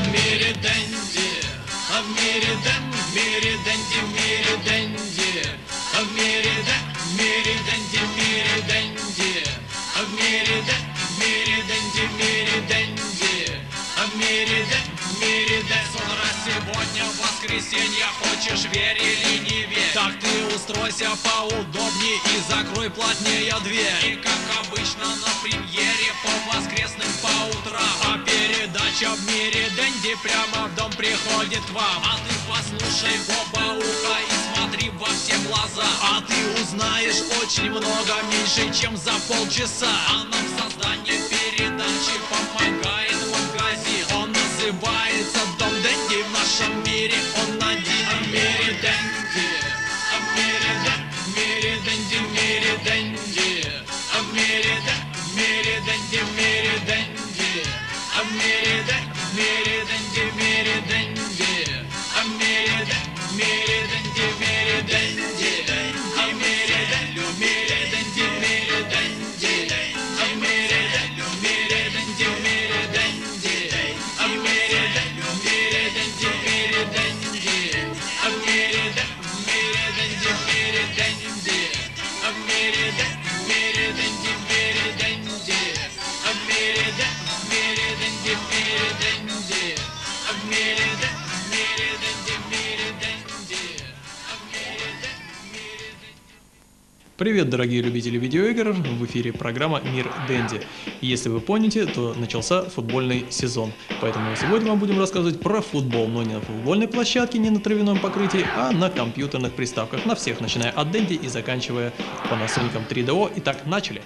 в мире Дэнди, а в мире Дэнди, в мире Дэнди, в мире Дэнди, а в мире Дэнди, в мире Дэнди, а в мире Дэнди, в мире Дэнди, а в мире Дэнди. С утра сегодня воскресенье, хочешь верь или не верь, так ты устройся поудобнее и закрой плотнее дверь. И как обычно на премьере по воскресным по утрам, а передача в мире Дэнди прямо в дом приходит к вам. А ты послушай в оба уха и смотри во все глаза, а ты узнаешь очень много, меньше чем за полчаса. А нам в создании передачи помогает магазин, он называется Дом Дэнди. В нашем мире он один. А в мире Дэнди, а в мире Дэнди, в мире Дэнди, а в мире Дэнди, в мире Дэнди, а в мире Дэнди, в мире Дэнди, а в мире Дэнди, в мире Дэнди, а в мире Дэнди, в мире Дэнди, в мире Дэнди, а в мире Дэнди, в мире Дэнди, а в мире Дэнди, в мире Дэнди, а в мире Дэнди, в мире Дэнди, а в мире Дэнди, в мире Дэнди, а в мире Дэнди, в мире Дэнди, а в мире Дэнди, в мире Дэнди, а в мире Дэнди. Привет, дорогие любители видеоигр, в эфире программа «Мир Дэнди». Если вы помните, то начался футбольный сезон, поэтому сегодня мы будем рассказывать про футбол, но не на футбольной площадке, не на травяном покрытии, а на компьютерных приставках, на всех, начиная от Дэнди и заканчивая Panasonic 3DO. Итак, начали!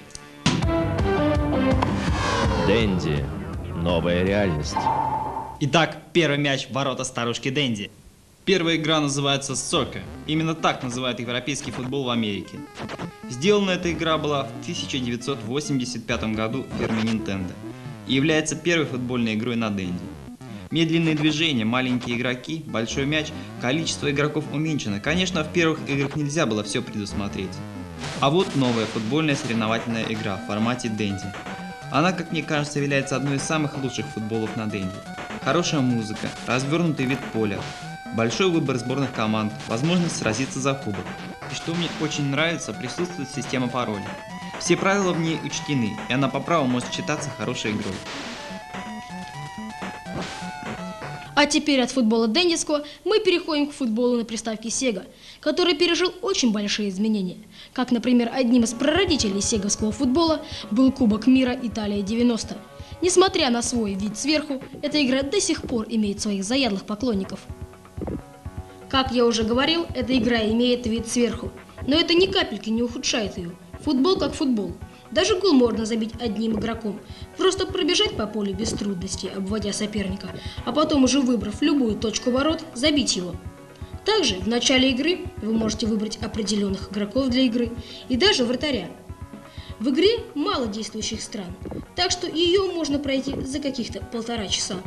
Дэнди. Новая реальность. Итак, первый мяч в ворота старушки Дэнди. Первая игра называется «Сокер». Именно так называют европейский футбол в Америке. Сделана эта игра была в 1985 году в фирме Nintendo и является первой футбольной игрой на Дэнди. Медленные движения, маленькие игроки, большой мяч, количество игроков уменьшено. Конечно, в первых играх нельзя было все предусмотреть. А вот новая футбольная соревновательная игра в формате Дэнди. Она, как мне кажется, является одной из самых лучших футболов на Дэнди. Хорошая музыка, развернутый вид поля, большой выбор сборных команд, возможность сразиться за кубок. И что мне очень нравится, присутствует система паролей. Все правила в ней учтены, и она по праву может считаться хорошей игрой. А теперь от футбола дэндиского мы переходим к футболу на приставке Sega, который пережил очень большие изменения. Как, например, одним из прародителей сеговского футбола был Кубок мира Италия 90. Несмотря на свой вид сверху, эта игра до сих пор имеет своих заядлых поклонников. Как я уже говорил, эта игра имеет вид сверху, но это ни капельки не ухудшает ее. Футбол как футбол. Даже гол можно забить одним игроком, просто пробежать по полю без трудностей, обводя соперника, а потом уже выбрав любую точку ворот, забить его. Также в начале игры вы можете выбрать определенных игроков для игры и даже вратаря. В игре мало действующих стран, так что ее можно пройти за каких-то 1,5 часа.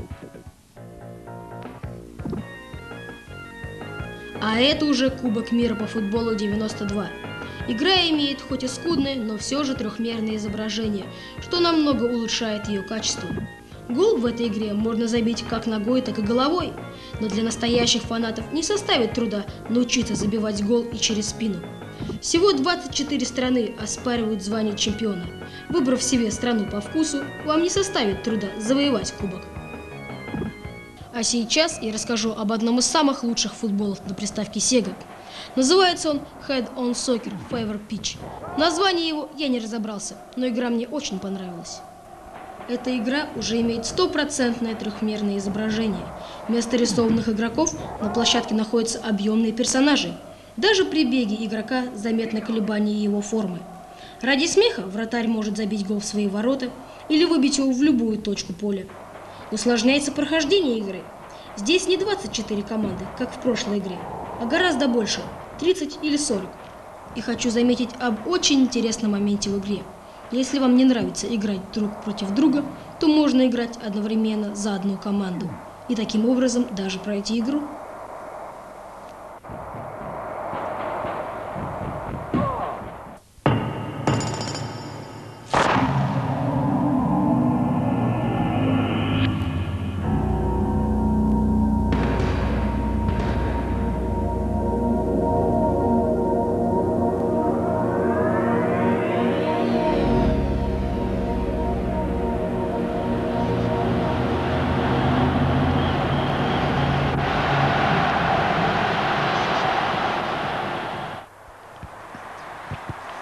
А это уже Кубок мира по футболу 92. Игра имеет хоть и скудное, но все же трехмерное изображение, что намного улучшает ее качество. Гол в этой игре можно забить как ногой, так и головой, но для настоящих фанатов не составит труда научиться забивать гол и через спину. Всего 24 страны оспаривают звание чемпиона. Выбрав себе страну по вкусу, вам не составит труда завоевать кубок. А сейчас я расскажу об одном из самых лучших футболов на приставке Sega. Называется он Head-On Soccer Fever Pitch. Название его я не разобрался, но игра мне очень понравилась. Эта игра уже имеет стопроцентное трехмерное изображение. Вместо рисованных игроков на площадке находятся объемные персонажи. Даже при беге игрока заметно колебание его формы. Ради смеха вратарь может забить гол в свои ворота или выбить его в любую точку поля. Усложняется прохождение игры. Здесь не 24 команды, как в прошлой игре, а гораздо больше, 30 или 40. И хочу заметить об очень интересном моменте в игре. Если вам не нравится играть друг против друга, то можно играть одновременно за одну команду и таким образом даже пройти игру.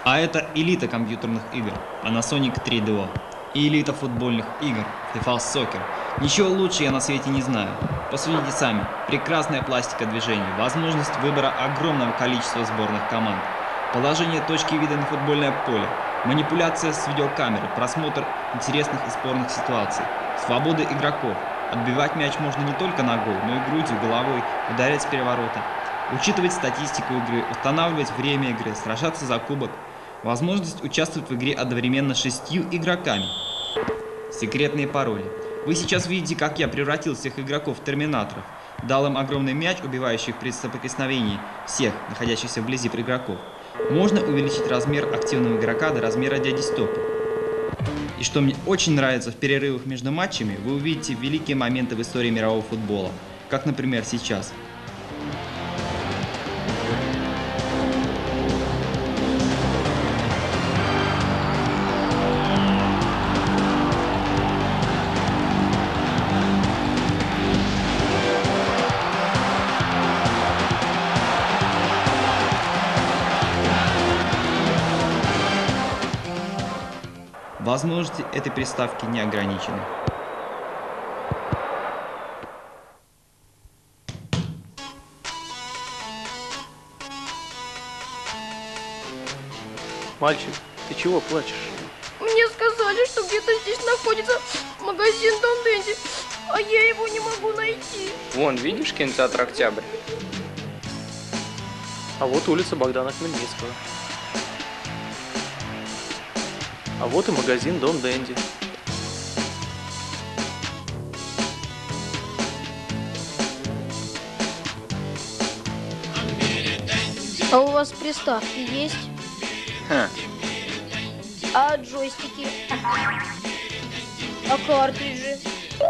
А это элита компьютерных игр Panasonic 3DO и элита футбольных игр FIFA Soccer. Ничего лучше я на свете не знаю. Посудите сами. Прекрасная пластика движений, возможность выбора огромного количества сборных команд, положение точки вида на футбольное поле, манипуляция с видеокамерой, просмотр интересных и спорных ситуаций, свобода игроков. Отбивать мяч можно не только ногой, но и грудью, головой, ударять с переворота, учитывать статистику игры, устанавливать время игры, сражаться за кубок, возможность участвовать в игре одновременно 6 игроками. Секретные пароли. Вы сейчас видите, как я превратил всех игроков в терминаторов, дал им огромный мяч, убивающий их при соприкосновении всех, находящихся вблизи игроков. Можно увеличить размер активного игрока до размера дяди Степы. И что мне очень нравится, в перерывах между матчами вы увидите великие моменты в истории мирового футбола, как, например, сейчас. Возможности этой приставки не ограничены. Мальчик, ты чего плачешь? Мне сказали, что где-то здесь находится магазин Дом Дэнди, а я его не могу найти. Вон, видишь кинотеатр «Октябрь»? А вот улица Богдана Хмельницкого. А вот и магазин Дом Дэнди. А у вас приставки есть? Ха. А джойстики? А картриджи?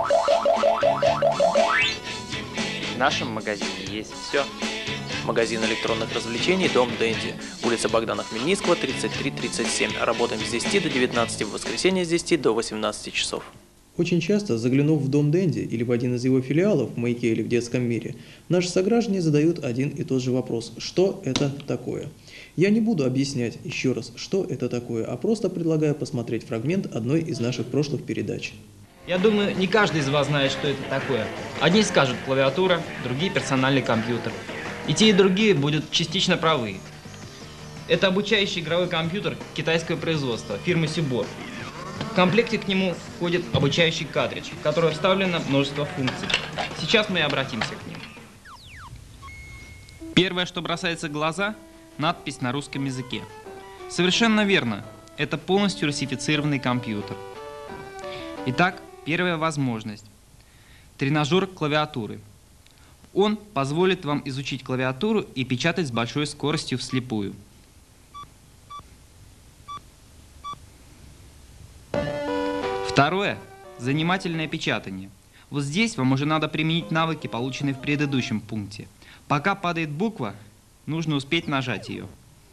В нашем магазине есть все. Магазин электронных развлечений Дом Дэнди. Улица Богдана Хмельницкого, 3337. Работаем с 10 до 19, в воскресенье с 10 до 18 часов. Очень часто, заглянув в Дом Дэнди или в один из его филиалов в «Маяке» или в «Детском мире», наши сограждане задают один и тот же вопрос: что это такое? Я не буду объяснять еще раз, что это такое, а просто предлагаю посмотреть фрагмент одной из наших прошлых передач. Я думаю, не каждый из вас знает, что это такое. Одни скажут клавиатура, другие персональный компьютер. И те, и другие будут частично правы. Это обучающий игровой компьютер китайского производства, фирмы Сибор. В комплекте к нему входит обучающий картридж, в который вставлено множество функций. Сейчас мы и обратимся к ним. Первое, что бросается в глаза – надпись на русском языке. Совершенно верно, это полностью русифицированный компьютер. Итак, первая возможность – тренажер клавиатуры. Он позволит вам изучить клавиатуру и печатать с большой скоростью вслепую. Второе – занимательное печатание. Вот здесь вам уже надо применить навыки, полученные в предыдущем пункте. Пока падает буква, нужно успеть нажать ее.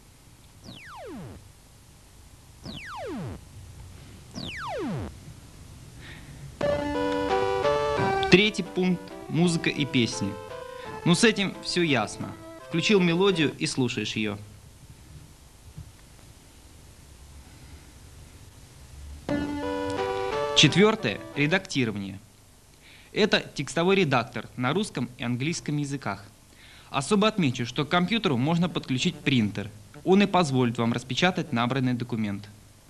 Третий пункт – музыка и песни. Ну, с этим все ясно. Включил мелодию и слушаешь ее. Четвертое – редактирование. Это текстовой редактор на русском и английском языках. Особо отмечу, что к компьютеру можно подключить принтер. Он и позволит вам распечатать набранный документ.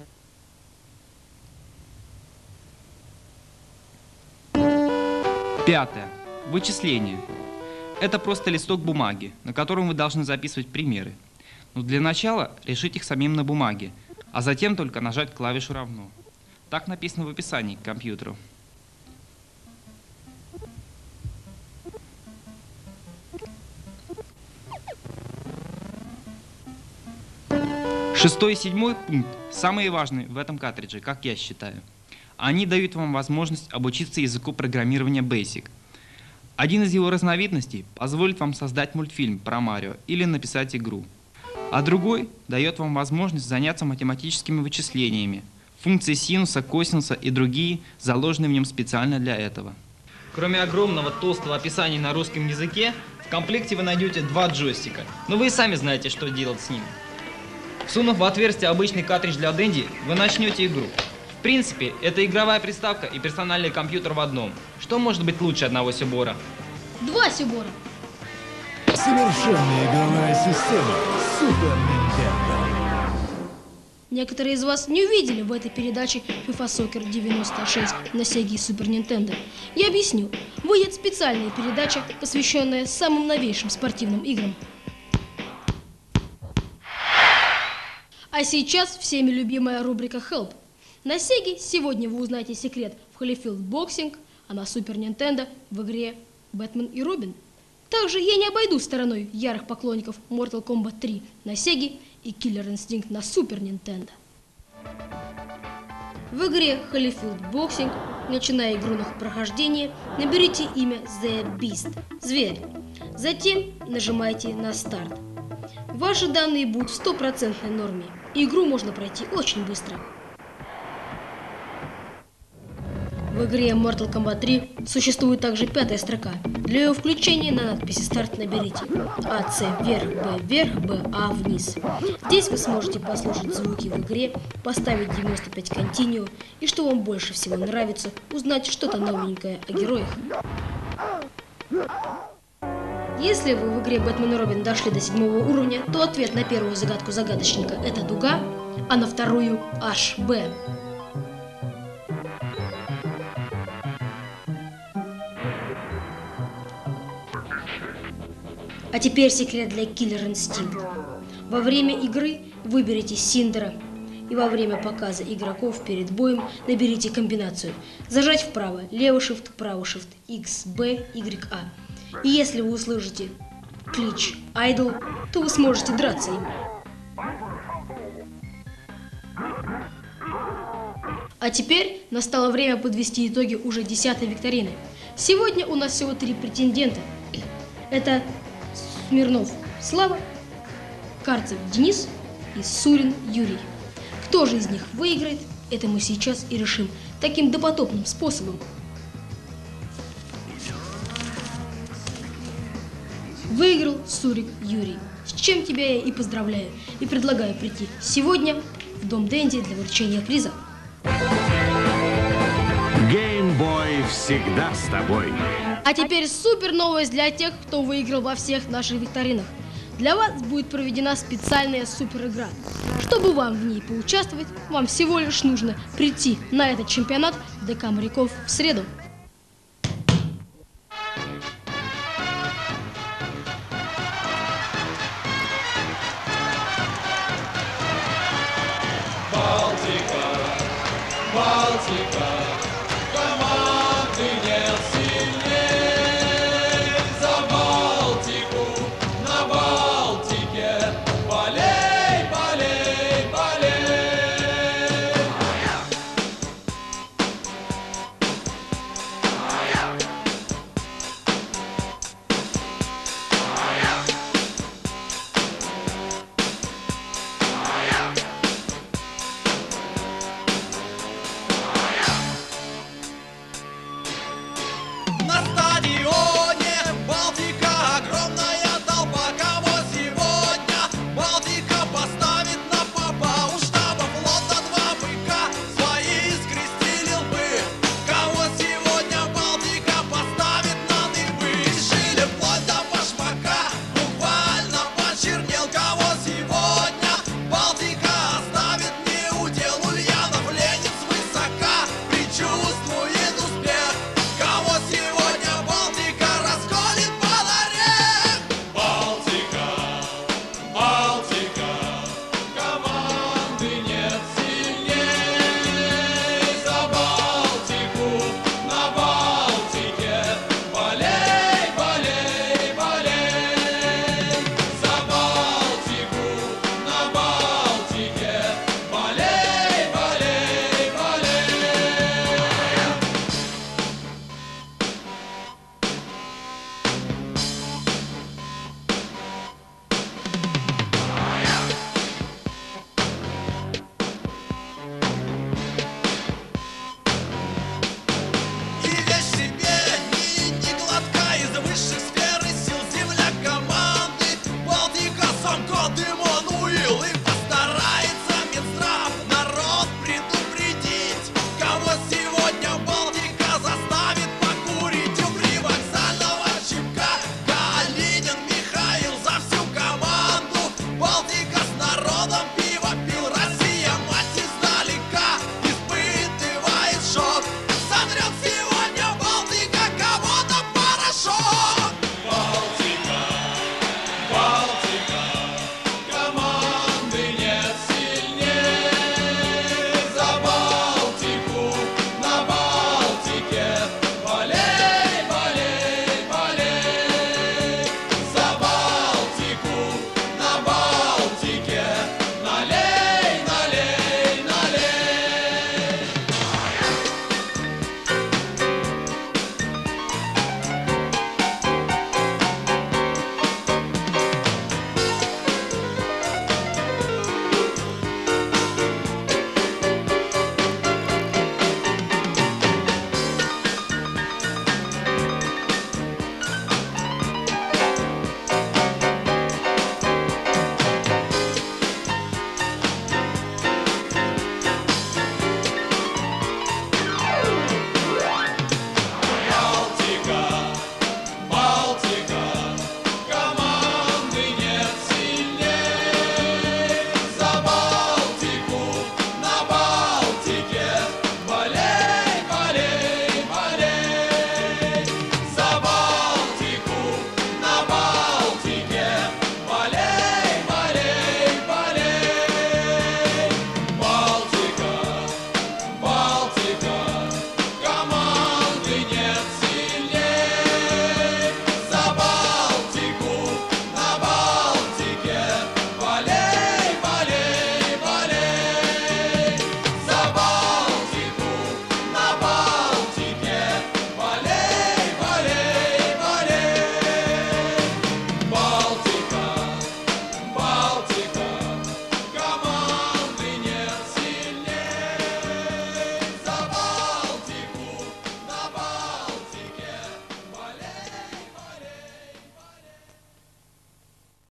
Пятое. Вычисление. Это просто листок бумаги, на котором вы должны записывать примеры. Но для начала решить их самим на бумаге, а затем только нажать клавишу «равно». Так написано в описании к компьютеру. Шестой и седьмой пункт самые важные в этом картридже, как я считаю. Они дают вам возможность обучиться языку программирования Basic. Один из его разновидностей позволит вам создать мультфильм про Марио или написать игру. А другой дает вам возможность заняться математическими вычислениями, функции синуса, косинуса и другие, заложенные в нем специально для этого. Кроме огромного толстого описания на русском языке, в комплекте вы найдете 2 джойстика. Но вы и сами знаете, что делать с ними. Сунув в отверстие обычный картридж для Денди, вы начнете игру. В принципе, это игровая приставка и персональный компьютер в одном. Что может быть лучше одного сюбора? 2 сюбора. Совершенная игровая система Super Nintendo. Некоторые из вас не увидели в этой передаче FIFA Soccer 96 на Sega и Super Nintendo. Я объясню. Выйдет специальная передача, посвященная самым новейшим спортивным играм. А сейчас всеми любимая рубрика Help. На Sega сегодня вы узнаете секрет в Holyfield Boxing, а на Super Nintendo в игре Бэтмен и Робин. Также я не обойду стороной ярых поклонников Mortal Kombat 3 на Sega и Killer Instinct на Super Nintendo. В игре Holyfield Boxing, начиная игру на прохождение, наберите имя The Beast – Зверь. Затем нажимайте на старт. Ваши данные будут в 100% норме. Игру можно пройти очень быстро. В игре Mortal Kombat 3 существует также 5-я строка. Для ее включения на надписи «Старт» наберите АЦ вверх, БА вниз. Здесь вы сможете послушать звуки в игре, поставить 95 Continue и, что вам больше всего нравится, узнать что-то новенькое о героях. Если вы в игре Бэтмен и Робин дошли до 7-го уровня, то ответ на первую загадку загадочника – это дуга, а на вторую – HB. А теперь секрет для Killer Instinct. Во время игры выберите Синдера, и во время показа игроков перед боем наберите комбинацию. Зажать вправо, левый shift, правый shift, X, B, Y, A. И если вы услышите клич Idol, то вы сможете драться им. А теперь настало время подвести итоги уже 10-й викторины. Сегодня у нас всего 3 претендента. Это Смирнов Слава, Карцев Денис и Сурин Юрий. Кто же из них выиграет, это мы сейчас и решим таким допотопным способом. Выиграл Сурик Юрий, с чем тебя я и поздравляю, и предлагаю прийти сегодня в Дом Денди для вручения приза. Геймбой всегда с тобой. А теперь супер новость для тех, кто выиграл во всех наших викторинах. Для вас будет проведена специальная супер игра. Чтобы вам в ней поучаствовать, вам всего лишь нужно прийти на этот чемпионат в ДК Моряков в среду.